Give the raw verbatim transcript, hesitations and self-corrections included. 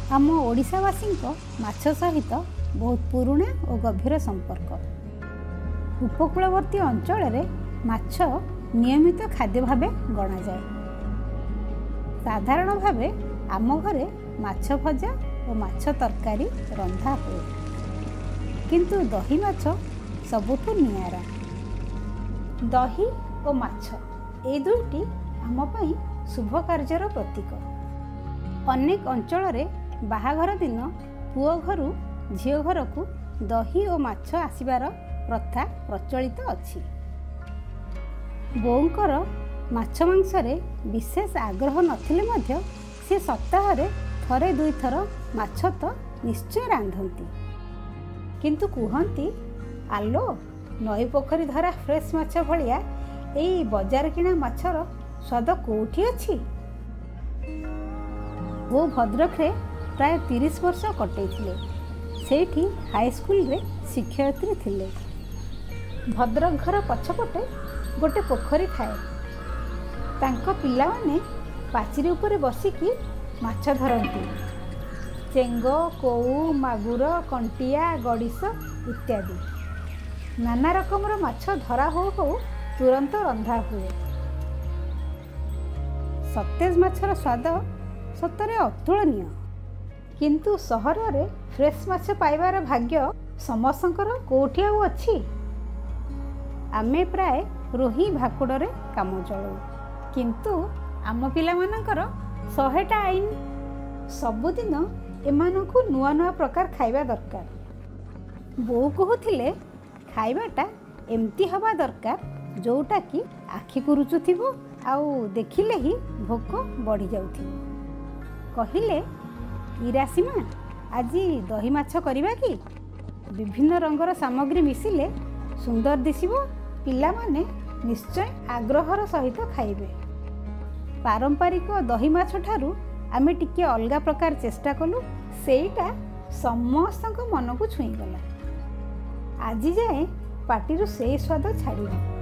आम ओडिशावासी माछ सहित बहुत पुराना और गभीर संपर्क। उपकूलवर्ती अंचल माछ नियमित खाद्य भाव गणा जाए। साधारण भावे आम घरे माछ भजा और माछ तरकारी रंधा हुए, किंतु दही माछ सबुठु नियारा। दही और माछ ए दुईटी आम पई शुभ कार्यर प्रतीक। अनेक अंचल बाहाघर दिन पुओ घरु झियो घर को दही और माछ आसीबार प्रथा प्रचलित अछि। बोउंकर माछ मांसरे विशेष आग्रह नथिले मध्य से सप्ताह रे थरे दुई थर माछ तो निश्चय रांधती। किंतु कहती आलो नई पोखरी धरा फ्रेश माछ भलिया एई बजार किणा माछर स्वाद कोठी अछि। वो भद्रक रे प्राय तीस वर्ष कटैथिले। सेठी हाई स्कूल रे शिक्षयित्री थिले। भद्रक घर पछपटे गोटे पोखरी थाए। तांको पिला माने पाचिरी उपरे बसिकी माछ धरती। चेंग, कोउ, मागुर, कंटिया, गड़िश इत्यादि नाना रकमर माछ धरा हो हो तुरंत रंधा हुए। सतेज माछर स्वाद सतरे अतुलनीय। किंतु सहर रे फ्रेश माछ पाइबार भाग्य समस्तंकर कोठी आउ अछि। आमे प्राय रोही भाकुड़ रे काम चलू, किंतु आम पिला मानकर शहेटा आईन। सबुदिन एमानकु नुआ नुआ प्रकार खाइबा दरकार। बोउ कहूथिले खाइबाटा एमती हवा दरकार जोटा कि आखि को रुचुथिबो आउ देखिले ही भोक बढ़ी जाउथिबो। कहिले इरासीमा आजी दही माछ करिबा कि? विभिन्न रंगर सामग्री मिसिले सुंदर दिसिबो। पिला माने निश्चय आग्रहर सहित खाइबे। पारंपरिक दही माछ ठारू आमे टिके अलगा प्रकार चेष्टा कलु। सेईटा समस्तक मन को छुईगला। आजी जाए पाटिरू से स्वाद छाड़िनी।